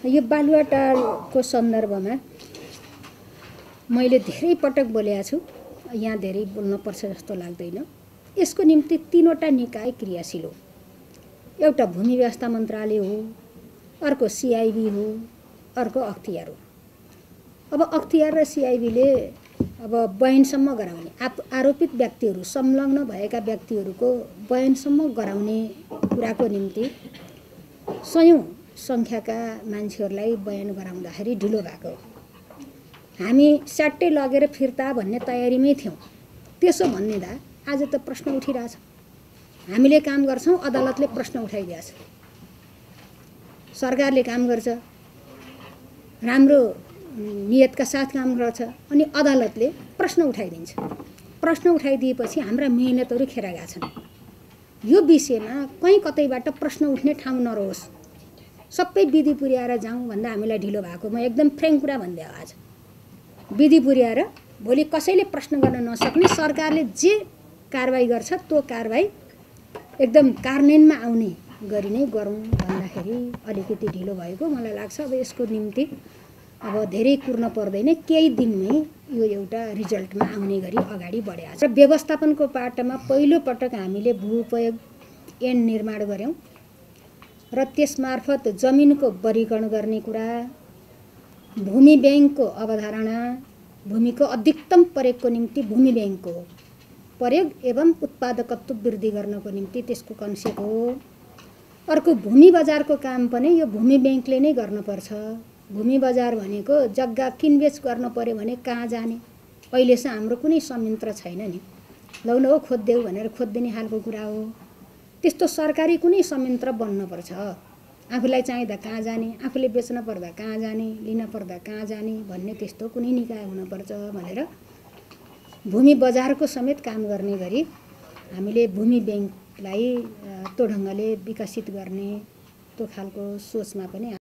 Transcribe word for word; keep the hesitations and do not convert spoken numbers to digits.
यो बालुवाटारको सन्दर्भमा मैले धेरै पटक बोलेको छु, यहाँ धेरै बोल्न पर्छ जस्तो लाग्दैन। यसको निम्ति तीनवटा निकाय क्रियाशील हो। एउटा भूमि व्यवस्था मन्त्रालय हो, अर्को सिआइबी हो, अर्को अख्तियार हो। अब अख्तियार र सिआइबीले अब बयानसम्म गराउने आप आरोपित व्यक्तिहरू संलग्न भएका व्यक्तिहरूको बयानसम्म गराउने कुराको निम्ति सयौं संख्याका मान्छेहरूलाई बयान गराउँदाखेरि ढिलो भएको हो। हामी स्याट्टै लगेर फिर्ता भन्ने तयारीमै थियौँ। त्यसो भन्ने दा आज त प्रश्न उठिरहेछ। हामीले काम गर्छौँ, अदालतले प्रश्न उठाइदिएछ। सरकारले काम गर्छ, राम्रो नियतका साथ काम गर्छ, अनि अदालतले प्रश्न उठाइदिन्छ। प्रश्न उठाइदिएपछि हाम्रा मेहनतहरू खेर गएका छन्। यो विषयमा कहीँ कतैबाट प्रश्न उठ्ने ठाउँ नरहोस्, सबै विधि पुर्याएर जाउँ भन्दा हामीलाई ढिलो भएको। म एकदम फ्रेङ्क कुरा भनिदिएँ। आज विधि पुर्याएर भोलि कसैले प्रश्न गर्न नसक्ने, सरकारले जे कारबाही गर्छ त्यो कारबाही एकदम कार्यान्वयनमा आउने गरी नै गरौँ भन्दाखेरि अलिकति ढिलो भएको मलाई लाग्छ। अब यसको निम्ति अब धेरै कुर्न पर्दैन, केही दिनमै यो एउटा रिजल्टमा आउने गरी अगाडि बढेको छ। व्यवस्थापनको पाटोमा पहिलो पटक हामीले भू उपयोग ऐन निर्माण गर्यौँ र त्यसमार्फत जमिनको वर्गीकरण गर्ने कुरा, भूमि ब्याङ्कको अवधारणा, भूमिको अधिकतम प्रयोगको निम्ति भूमि ब्याङ्कको प्रयोग एवं उत्पादकत्व वृद्धि गर्नको निम्ति त्यसको कन्सेप्ट हो। अर्को भूमि बजारको काम पनि यो भूमि ब्याङ्कले नै गर्नुपर्छ। भूमि बजार भनेको जग्गा किनबेच गर्न पर्यो भने कहाँ जाने, अहिलेसम्म हाम्रो कुनै संयन्त्र छैन नि। लौ न खोज्देऊ भनेर खोजिदिने खालको कुरा हो। त्यस्तो सरकारी कुनै संयन्त्र बन्नुपर्छ। आफूलाई चाहिँदा कहाँ जाने, आफूले बेच्न पर्दा कहाँ जाने, लिन पर्दा कहाँ जाने भन्ने त्यस्तो कुनै निकाय हुनुपर्छ भनेर भूमि बजारको समेत काम गर्ने गरी हामीले भूमि ब्याङ्कलाई त्यो ढङ्गले विकसित गर्ने त्यो खालको सोचमा पनि